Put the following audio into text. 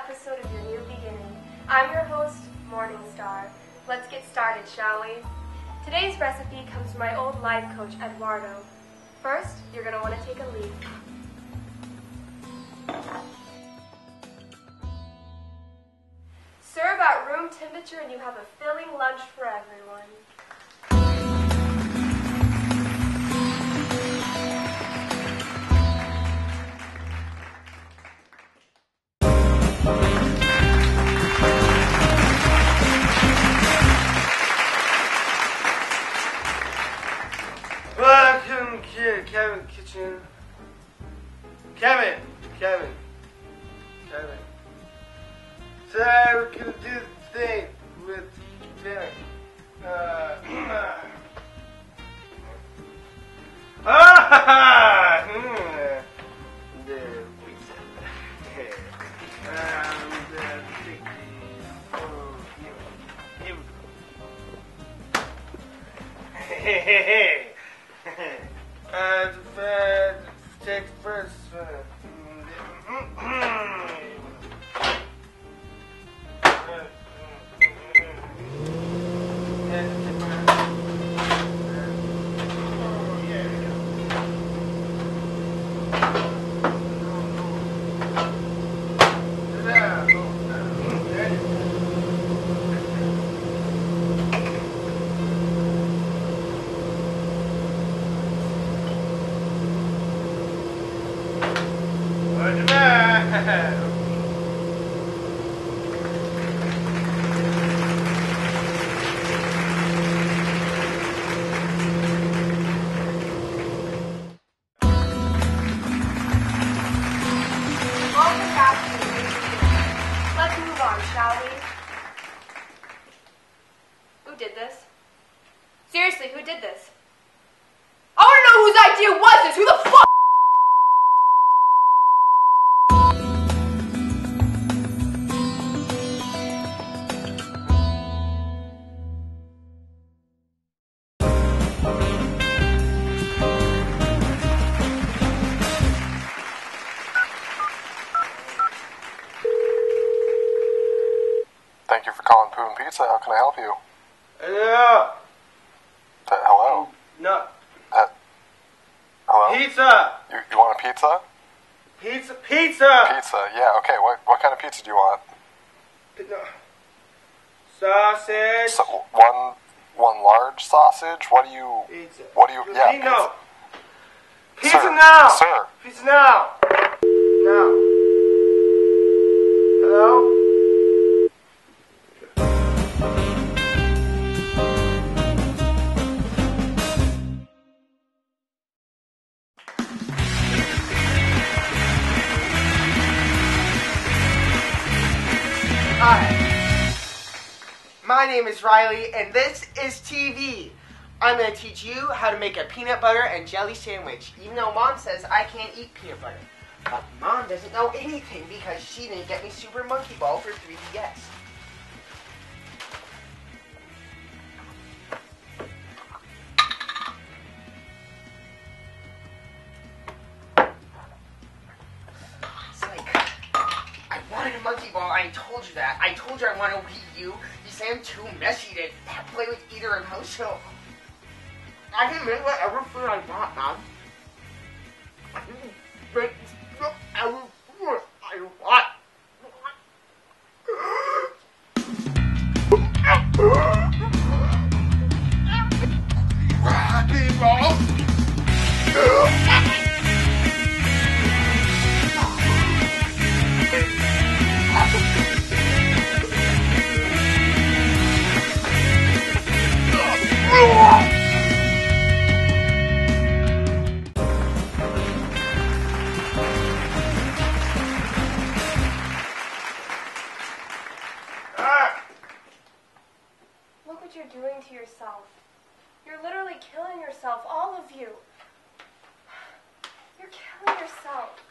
episode of Your New Beginning. I'm your host, Morningstar. Let's get started, shall we? Today's recipe comes from my old life coach, Eduardo. First, you're going to want to take a leaf. Serve at room temperature and you have a filling lunch for everyone. Welcome to Kevin Kitchen. Kevin. Today we're gonna do the thing with dinner. The pizza. Hey. Take first. Let's move on, shall we? Who did this? Seriously, who did this? I want to know whose idea was this! Who the fuck? Thank you for calling Pooh and Pizza. How can I help you? Hello. Hello? No. Hello? Pizza. You want a pizza? Pizza. Pizza, yeah, okay. What kind of pizza do you want? No. Sausage. So, one large sausage? Pizza. Yeah, No. pizza. Pizza now. Sir. Pizza now. Now. Hello? Hi, my name is Riley, and this is TV. I'm going to teach you how to make a peanut butter and jelly sandwich, even though Mom says I can't eat peanut butter. But Mom doesn't know anything because she didn't get me Super Monkey Ball for 3DS. It's like, I wanted a monkey ball. I told you that. I told you I want a Wii U. You say I'm too messy to play with either emotional. I can make whatever food I want, Mom. I can make whatever food I want. Monkey ball. Look what you're doing to yourself. You're literally killing yourself, all of you. You're killing yourself.